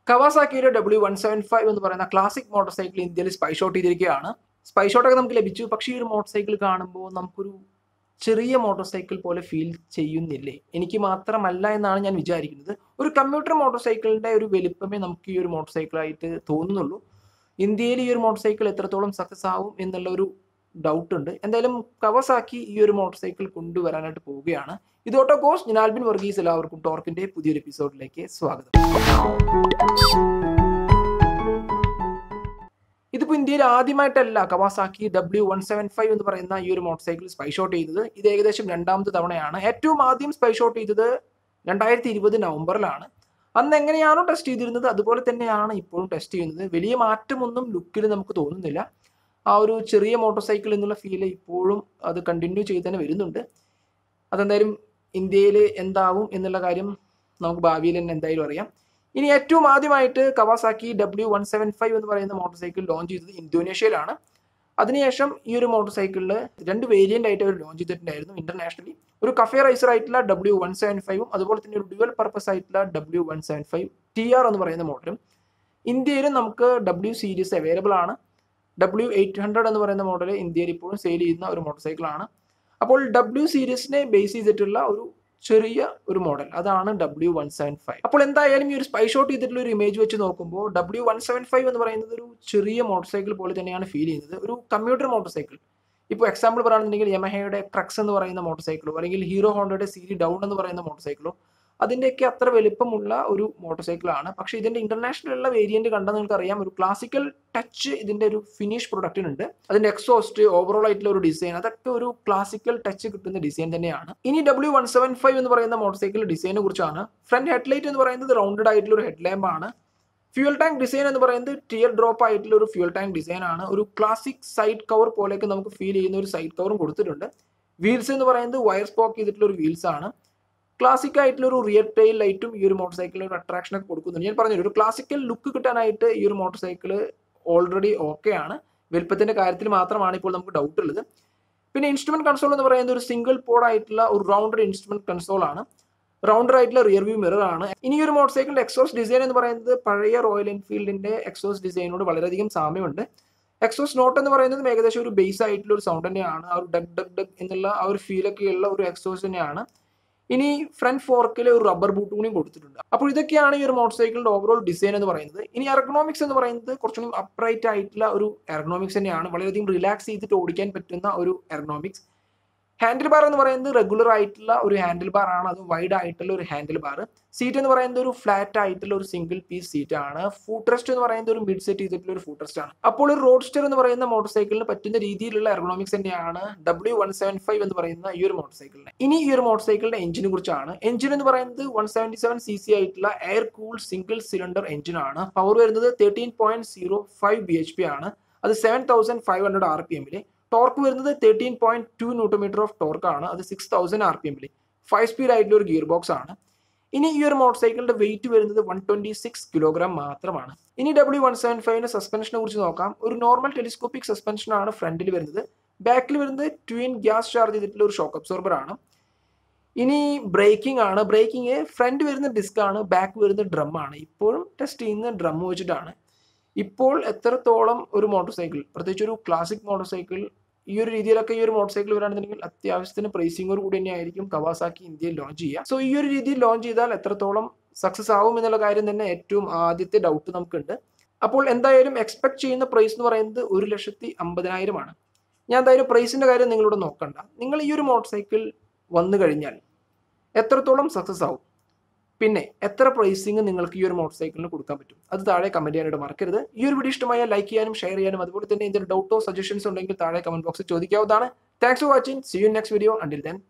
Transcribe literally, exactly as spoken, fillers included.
കവാസാക്കിയുടെ W one seven five എന്ന് പറയുന്ന classic motorcycle ഇന്ത്യയിൽ സ്പൈ ഷോട്ട് ചെയ്തിരിക്കുകയാണ്. സ്പൈ ഷോട്ടൊക്കെ നമുക്ക് ലഭിച്ചു. പക്ഷേ ഈ ഒരു മോട്ടോർ സൈക്കിൾ കാണുമ്പോൾ നമുക്കൊരു ചെറിയ മോട്ടോർ സൈക്കിൾ പോലെ ഫീൽ ചെയ്യുന്നില്ലേ? എനിക്ക് മാത്രമല്ല എന്നാണ് ഞാൻ വിചാരിക്കുന്നത്. ഒരു കമ്മ്യൂട്ടർ മോട്ടോർ സൈക്കിളിൻ്റെ ഒരു വലിപ്പമേ നമുക്ക് ഈ ഒരു മോട്ടോർ സൈക്കിളായിട്ട് തോന്നുന്നുള്ളൂ. ഇന്ത്യയിൽ ഈ ഒരു മോട്ടോർ സൈക്കിൾ എത്രത്തോളം സക്സസ് ആവും എന്നുള്ള ഒരു ഡൗട്ട് ഉണ്ട്. എന്തായാലും കവാസാക്കി ഈ ഒരു മോട്ടോർ സൈക്കിൾ കൊണ്ടുവരാനായിട്ട് പോവുകയാണ്. ഇത് ഓട്ടോഗോസ്. ഞാൻ ആൽബിൻ വർഗീസ്. എല്ലാവർക്കും ടോർക്കിന്റെ പുതിയൊരു എപ്പിസോഡിലേക്ക് സ്വാഗതം. ഇതിപ്പോൾ ഇന്ത്യയിൽ ആദ്യമായിട്ടല്ല Kawasaki W one seven five എന്ന് പറയുന്ന ഈ ഒരു മോട്ടോർ സൈക്കിൾ സ്പൈ ഷോട്ട് ചെയ്തത്. ഇത് ഏകദേശം രണ്ടാമത്തെ തവണയാണ്. ഏറ്റവും ആദ്യം സ്പൈ ഷോട്ട് ചെയ്തത് രണ്ടായിരത്തി ഇരുപത് നവംബറിലാണ്. അന്ന് എങ്ങനെയാണോ ടെസ്റ്റ് ചെയ്തിരുന്നത് അതുപോലെ തന്നെയാണ് ഇപ്പോഴും ടെസ്റ്റ് ചെയ്യുന്നത്. വലിയ മാറ്റമൊന്നും ലുക്കിൽ നമുക്ക് തോന്നുന്നില്ല. ആ ഒരു ചെറിയ മോട്ടോർ സൈക്കിൾ എന്നുള്ള ഫീൽ ഇപ്പോഴും അത് കണ്ടിന്യൂ ചെയ്ത് തന്നെ വരുന്നുണ്ട്. അതെന്തായാലും ഇന്ത്യയിൽ എന്താവും എന്നുള്ള കാര്യം നമുക്ക് ഭാവിയിൽ തന്നെ എന്തായാലും അറിയാം. ഇനി ഏറ്റവും ആദ്യമായിട്ട് Kawasaki W one seven five എന്ന് പറയുന്ന മോട്ടോർ സൈക്കിൾ ലോഞ്ച് ചെയ്തത് ഇന്തോനേഷ്യയിലാണ്. അതിനുശേഷം ഈ ഒരു മോട്ടോർ സൈക്കിളിൽ രണ്ട് വേരിയൻ്റ് ആയിട്ട് അവർ ലോഞ്ച് ചെയ്തിട്ടുണ്ടായിരുന്നു ഇന്റർനാഷണലി. ഒരു കഫേ റൈസർ ആയിട്ടുള്ള ഡബ്ല്യു വൺ സെവൻ ഫൈവും അതുപോലെ തന്നെ ഒരു ഡ്യുവൽ പർപ്പസ് ആയിട്ടുള്ള W one seven five T R എന്ന് പറയുന്ന മോഡലും. ഇന്ത്യയിലും നമുക്ക് ഡബ്ല്യു സീരീസ് അവൈലബിൾ ആണ്. ഡബ്ല്യു എയ്റ്റ് ഹൺഡ്രഡ് എന്ന് പറയുന്ന മോഡൽ ഇന്ത്യയിൽ ഇപ്പോഴും സെയിൽ ചെയ്യുന്ന ഒരു മോട്ടോർ സൈക്കിളാണ്. അപ്പോൾ ഡബ്ല്യു സീരീസിനെ ബേസ് ചെയ്തിട്ടുള്ള ഒരു ചെറിയ ഒരു മോഡൽ, അതാണ് ഡബ്ല്യു വൺ സെവൻ ഫൈവ്. അപ്പോൾ എന്തായാലും ഈ ഒരു സ്പൈ ഷോട്ട് ചെയ്തിട്ടുള്ള ഒരു ഇമേജ് വെച്ച് നോക്കുമ്പോൾ ഡബ്ല്യു വൺ സെവൻ ഫൈവ് എന്ന് പറയുന്നത് ഒരു ചെറിയ മോട്ടോർ സൈക്കിൾ പോലെ തന്നെയാണ് ഫീൽ ചെയ്യുന്നത്. ഒരു കമ്മ്യൂട്ടർ മോട്ടോർ സൈക്കിൾ. ഇപ്പോൾ എക്സാമ്പിൾ പറയുകയാണെന്നുണ്ടെങ്കിൽ യമഹയുടെ ക്രക്സ് എന്ന് പറയുന്ന മോട്ടോർ സൈക്കിളോ അല്ലെങ്കിൽ ഹീറോ ഹോണ്ടയുടെ സീരി ഡൗൺ എന്ന് പറയുന്ന മോട്ടോർ സൈക്കിളോ അതിൻ്റെയൊക്കെ അത്ര വലിപ്പമുള്ള ഒരു മോട്ടോർ സൈക്കിളാണ്. പക്ഷേ ഇതിൻ്റെ ഇന്റർനാഷണലുള്ള വേരിയന്റ് കണ്ടാൽ നിങ്ങൾക്ക് അറിയാം ഒരു ക്ലാസിക്കൽ ടച്ച് ഇതിൻ്റെ ഒരു ഫിനിഷ് പ്രൊഡക്റ്റിനുണ്ട്. അതിൻ്റെ എക്സോസ്റ്റ്, ഓവറോൾ ആയിട്ടുള്ള ഒരു ഡിസൈൻ, അതൊക്കെ ഒരു ക്ലാസിക്കൽ ടച്ച് കിട്ടുന്ന ഡിസൈൻ തന്നെയാണ്. ഇനി ഡബ്ല്യു വൺ സെവൻ ഫൈവ് എന്ന് പറയുന്ന മോട്ടോർ സൈക്കിൾ ഡിസൈനെ കുറിച്ചാണ്. ഫ്രണ്ട് ഹെഡ്ലൈറ്റ് എന്ന് പറയുന്നത് റൗണ്ടഡ് ആയിട്ടുള്ള ഒരു ഹെഡ് ലാമ്പ് ആണ്. ഫ്യൂൽ ടാങ്ക് ഡിസൈൻ എന്ന് പറയുന്നത് ടിയർ ഡ്രോപ്പ് ആയിട്ടുള്ള ഒരു ഫ്യൂൽ ടാങ്ക് ഡിസൈൻ ആണ്. ഒരു ക്ലാസിക് സൈഡ് കവർ പോലെയൊക്കെ നമുക്ക് ഫീൽ ചെയ്യുന്ന ഒരു സൈഡ് കവറും കൊടുത്തിട്ടുണ്ട്. വീൽസ് എന്ന് പറയുന്നത് വയർ സ്പോക്ക് ചെയ്തിട്ടുള്ള ഒരു വീൽസ് ആണ്. ക്ലാസിക് ആയിട്ടുള്ള ഒരു റിയർ ടെയിൽ ലൈറ്റും ഈ ഒരു മോട്ടോർ സൈക്കിളിൽ ഒരു അട്രാക്ഷൻ ഒക്കെ കൊടുക്കുന്നുണ്ട്. ഞാൻ പറഞ്ഞു ഒരു ക്ലാസിക്കൽ ലുക്ക് കിട്ടാനായിട്ട് ഈ ഒരു മോട്ടോർ സൈക്കിൾ ഓൾറെഡി ഓക്കെ ആണ്. വലുപ്പത്തിന്റെ കാര്യത്തിൽ മാത്രമാണ് ഇപ്പോൾ നമുക്ക് ഡൗട്ട് ഉള്ളത്. പിന്നെ ഇൻസ്ട്രുമെന്റ് കൺസോൾ എന്ന് പറയുന്നത് ഒരു സിംഗിൾ പോഡ് ആയിട്ടുള്ള ഒരു റൗണ്ടഡ് ഇൻസ്ട്രുമെന്റ് കൺസോൾ ആണ്. റൗണ്ടർ ആയിട്ടുള്ള റിയർ വ്യൂ മിറർ ആണ്. ഇനി ഒരു മോട്ടോർ സൈക്കിളിന്റെ എക്സോസ് ഡിസൈൻ എന്ന് പറയുന്നത് പഴയ റോയൽ എൻഫീൽഡിന്റെ എക്സോസ് ഡിസൈനോട് വളരെയധികം സാമ്യമുണ്ട്. എക്സോസ് നോട്ട് എന്ന് പറയുന്നത് ഏകദേശം ഒരു ബേസ് ആയിട്ടുള്ള ഒരു സൗണ്ട് തന്നെയാണ്. ആ ഒരു ഡഗ് ഡഗ് ഡഗ് എന്നുള്ള ആ ഒരു ഫീലൊക്കെ ഉള്ള ഒരു എക്സോസ് തന്നെയാണ്. ഇനി ഫ്രണ്ട് ഫോർക്കിൽ ഒരു റബ്ബർ ബൂട്ട് കൂടിയും കൊടുത്തിട്ടുണ്ട്. അപ്പോൾ ഇതൊക്കെയാണ് ഈ ഒരു മോട്ടോർ സൈക്കിളിന്റെ ഓവറോൾ ഡിസൈൻ എന്ന് പറയുന്നത്. ഇനി എർഗണോമിക്സ് എന്ന് പറയുന്നത് കുറച്ചുകൂടി അപ്രൈറ്റ് ആയിട്ടുള്ള ഒരു എർഗണോമിക്സ് തന്നെയാണ്. വളരെയധികം റിലാക്സ് ചെയ്തിട്ട് ഓടിക്കാൻ പറ്റുന്ന ഒരു എർഗണോമിക്സ്. ഹാൻഡിൽ ബാർ എന്ന് പറയുന്നത് റെഗുലർ ആയിട്ടുള്ള ഒരു ഹാൻഡിൽ ബാർ ആണ്. അത് വൈഡ് ആയിട്ടുള്ള ഒരു ഹാൻഡിൽ ബാർ. സീറ്റ് എന്ന് പറയുന്നത് ഒരു ഫ്ലാറ്റ് ആയിട്ടുള്ള ഒരു സിംഗിൾ പീസ് സീറ്റ് ആണ്. ഫുഡ് റെസ്റ്റ് എന്ന് പറയുന്നത് ഒരു മിഡ് സെറ്റ് ചെയ്തിട്ടുള്ള ഒരു ഫുഡ് റെസ്റ്റ് ആണ്. അപ്പോൾ ഒരു റോഡ്സ്റ്റർ എന്ന് പറയുന്ന മോട്ടോർ സൈക്കിളിന് പറ്റുന്ന രീതിയിലുള്ള എർഗണോമിക്സ് തന്നെയാണ് ഡബ്ല്യു വൺ സെവൻ ഫൈവ് എന്ന് പറയുന്ന ഈ ഒരു മോട്ടോർ സൈക്കിളിന്. ഇനി ഈ ഒരു മോട്ടോർ സൈക്കിളിന്റെ എഞ്ചിനെ കുറിച്ചാണ്. എഞ്ചിൻ എന്ന് പറയുന്നത് one seventy seven C C ആയിട്ടുള്ള air cool single cylinder engine ആണ്. പവർ വരുന്നത് thirteen point zero five B H P ആണ്. അത് seven thousand five hundred R P എമ്മില്. ടോർക്ക് വരുന്നത് thirteen point two newton metre of torque ആണ്. അത് six thousand R P എമ്മിൽ. ഫൈവ് സ്പീഡ് ആയിട്ടുള്ള ഒരു ഗിയർ ബോക്സ് ആണ്. ഇനി ഈ ഒരു മോട്ടോർ സൈക്കിളിന്റെ വെയിറ്റ് വരുന്നത് വൺ ട്വന്റി സിക്സ് കിലോഗ്രാം മാത്രമാണ്. ഇനി ഡബ്ല്യു വൺ സെവൻ ഫൈവിന്റെ സസ്പെൻഷനെ കുറിച്ച് നോക്കാം. ഒരു നോർമൽ ടെലിസ്കോപ്പിക് സസ്പെൻഷൻ ആണ് ഫ്രണ്ടിൽ വരുന്നത്. ബാക്കിൽ വരുന്നത് ട്വിൻ ഗ്യാസ് ചാർജ് ചെയ്തിട്ടുള്ള ഒരു ഷോക്ക് അബ്സോർബർ ആണ്. ഇനി ബ്രേക്കിംഗ് ആണ്. ബ്രേക്കിംഗ് ഫ്രണ്ട് വരുന്ന ഡിസ്ക് ആണ്, ബാക്ക് വരുന്ന ഡ്രം ആണ്. ഇപ്പോഴും ടെസ്റ്റ് ചെയ്യുന്ന ഡ്രം വെച്ചിട്ടാണ്. ഇപ്പോൾ എത്രത്തോളം ഒരു മോട്ടോർ സൈക്കിൾ, പ്രത്യേകിച്ച് ഒരു ക്ലാസിക് മോട്ടോർ സൈക്കിൾ ഈ ഒരു രീതിയിലൊക്കെ ഈ ഒരു മോട്ടോർ സൈക്കിൾ വരാണെന്നുണ്ടെങ്കിൽ അത്യാവശ്യത്തിന് പ്രൈസിങ്ങോട് കൂടി തന്നെയായിരിക്കും കവാസാക്കി ഇന്ത്യയിൽ ലോഞ്ച് ചെയ്യുക. സോ ഈ ഒരു രീതിയിൽ ലോഞ്ച് ചെയ്താൽ എത്രത്തോളം സക്സസ് ആവും എന്നുള്ള കാര്യം തന്നെ ഏറ്റവും ആദ്യത്തെ ഡൗട്ട് നമുക്കുണ്ട്. അപ്പോൾ എന്തായാലും എക്സ്പെക്ട് ചെയ്യുന്ന പ്രൈസ് എന്ന് പറയുന്നത് ഒരു ലക്ഷത്തി അമ്പതിനായിരമാണ്. ഞാൻ എന്തായാലും പ്രൈസിന്റെ കാര്യം നിങ്ങളോട് നോക്കണ്ട. നിങ്ങൾ ഈ ഒരു മോട്ടോർ സൈക്കിൾ വന്നു കഴിഞ്ഞാൽ എത്രത്തോളം സക്സസ് ആവും, പിന്നെ എത്ര പ്രൈസിങ് നിങ്ങൾക്ക് ഈ ഒരു മോട്ടോർ സൈക്കിളിന് കൊടുക്കാൻ പറ്റും, അത് താഴെ കമന്റ് ചെയ്യാനായിട്ട് മറക്കരുത്. ഈ ഒരു വീഡിയോ ഇഷ്ടമായാൽ ലൈക്ക് ചെയ്യാനും ഷെയർ ചെയ്യാനും അതുപോലെ തന്നെ എന്തെങ്കിലും ഡൗട്ടോ സജഷൻസ് ഉണ്ടെങ്കിൽ താഴെ കമന്റ് ബോക്സിൽ ചോദിക്കാവുന്നതാണ്. Thanks for watching. See you next video. Until then